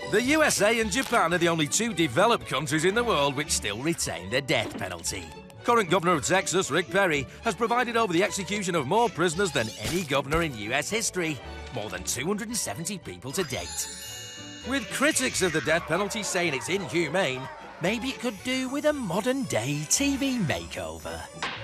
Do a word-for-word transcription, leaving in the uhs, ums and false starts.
The U S A and Japan are the only two developed countries in the world which still retain the death penalty. Current Governor of Texas, Rick Perry, has provided over the execution of more prisoners than any governor in U S history, more than two hundred seventy people to date. With critics of the death penalty saying it's inhumane, maybe it could do with a modern-day T V makeover.